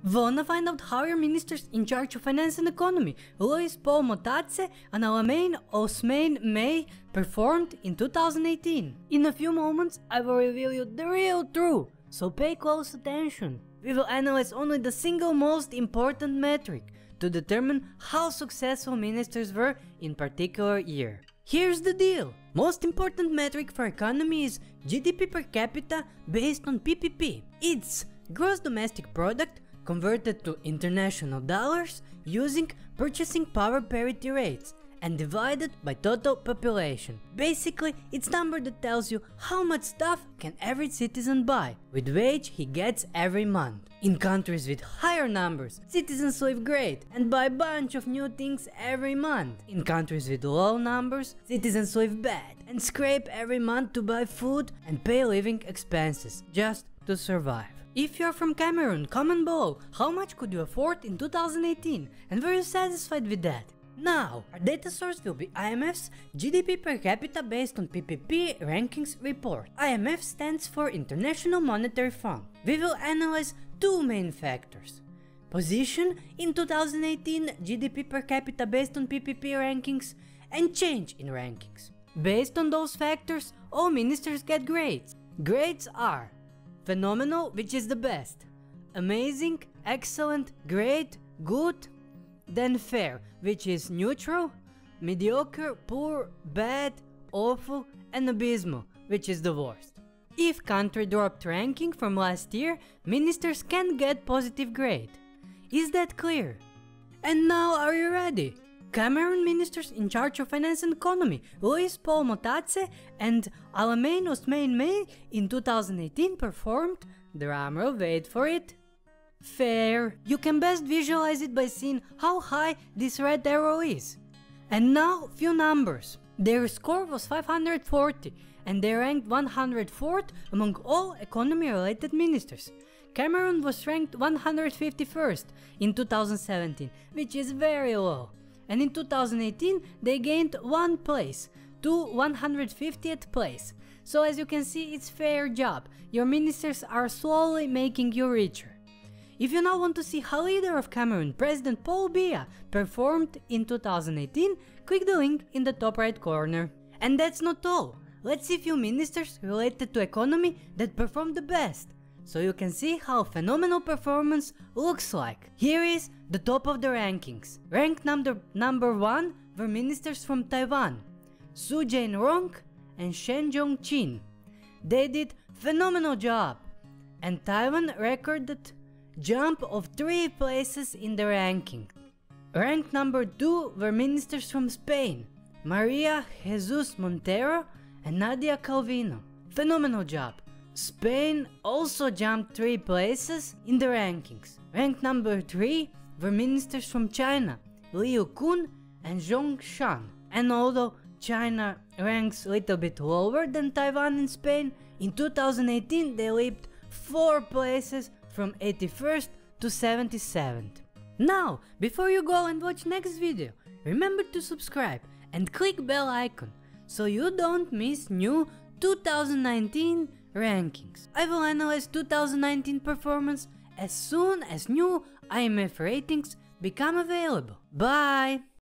Wanna find out how your ministers in charge of finance and economy, paulmotaze and Alamaine Ousmane May, performed in 2018? In a few moments, I will reveal you the real truth, so pay close attention. We will analyze only the single most important metric to determine how successful ministers were in particular year. Here's the deal. Most important metric for economy is GDP per capita based on PPP. It's gross domestic product converted to international dollars using purchasing power parity rates and divided by total population. Basically, it's number that tells you how much stuff can every citizen buy with wage he gets every month. In countries with higher numbers, citizens live great and buy a bunch of new things every month. In countries with low numbers, citizens live bad and scrape every month to buy food and pay living expenses just to survive. If you're from Cameroon, comment below how much could you afford in 2018 and were you satisfied with that? Now, our data source will be IMF's GDP per capita based on PPP rankings report. IMF stands for International Monetary Fund. We will analyze two main factors: position in 2018 GDP per capita based on PPP rankings and change in rankings. Based on those factors, all ministers get grades. Grades are phenomenal, which is the best, amazing, excellent, great, good, then fair, which is neutral, mediocre, poor, bad, awful, and abysmal, which is the worst. If country dropped ranking from last year, ministers can get positive grade. Is that clear? And now, are you ready? Cameroon ministers in charge of finance and economy, paulmotaze and Alamaine Ousmane May, in 2018 performed, drumroll, wait for it, fair. You can best visualize it by seeing how high this red arrow is. And now, few numbers. Their score was 540 and they ranked 104th among all economy-related ministers. Cameroon was ranked 151st in 2017, which is very low. And in 2018 they gained one place to 150th place. So as you can see, it's fair job. Your ministers are slowly making you richer. If you now want to see how leader of Cameroon, President Paul BIYA, performed in 2018, click the link in the top right corner. And that's not all. Let's see few ministers related to economy that performed the best, so you can see how phenomenal performance looks like. Here is the top of the rankings. Ranked number 1 were ministers from Taiwan, Su Jain-rong and Shen Zhongqin. They did phenomenal job, and Taiwan recorded jump of 3 places in the ranking. Ranked number 2 were ministers from Spain, Maria Jesus Montero and Nadia Calvino. Phenomenal job. Spain also jumped 3 places in the rankings. Ranked number 3 were ministers from China, Liu Kun and Zhong Shan. And although China ranks a little bit lower than Taiwan and Spain, in 2018 they leaped 4 places from 81st to 77th. Now, before you go and watch next video, remember to subscribe and click bell icon so you don't miss new 2019 rankings. I will analyze 2019 performance as soon as new IMF ratings become available. Bye!